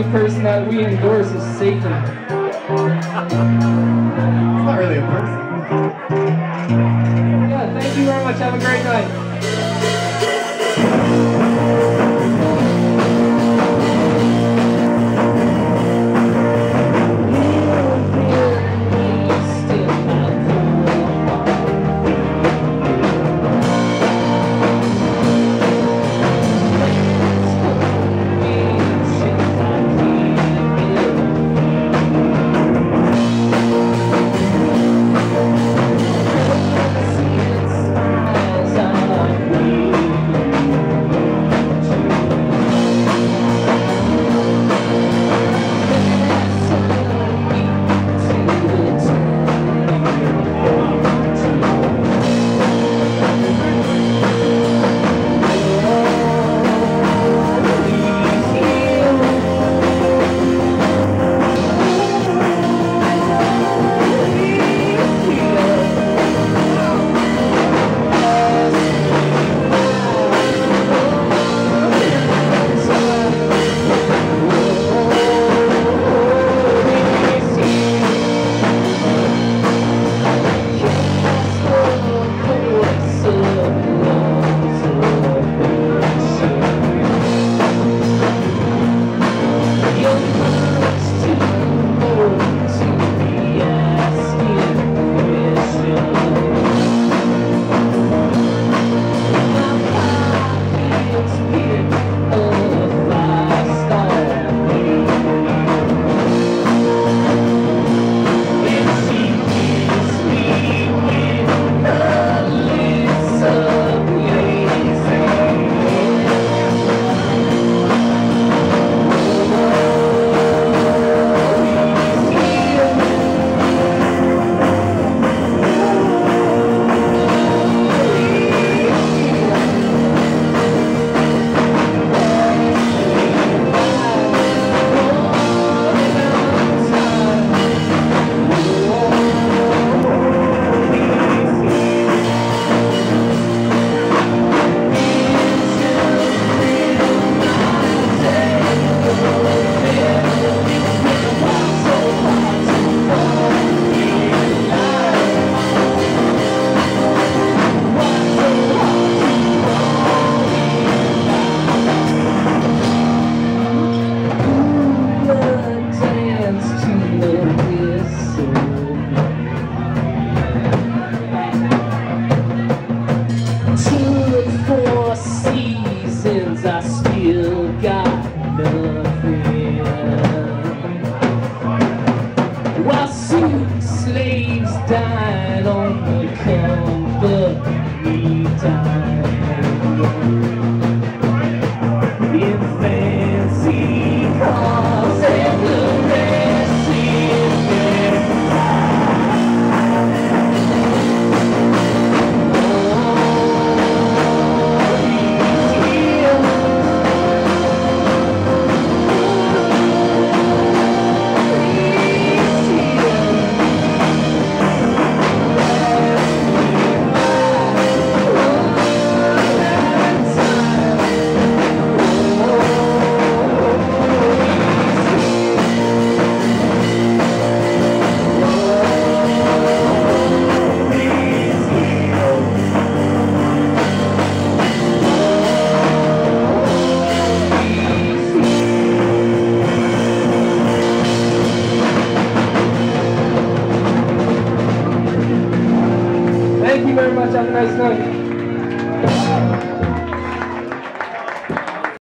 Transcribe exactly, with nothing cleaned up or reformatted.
person that we endorse is Satan. It's not really a person. Yeah, thank you very much. Have a great night. I still got nothing. While suit slaves died on the company dime. In fancy cars and the rest in their Thank you very much. Have a nice night.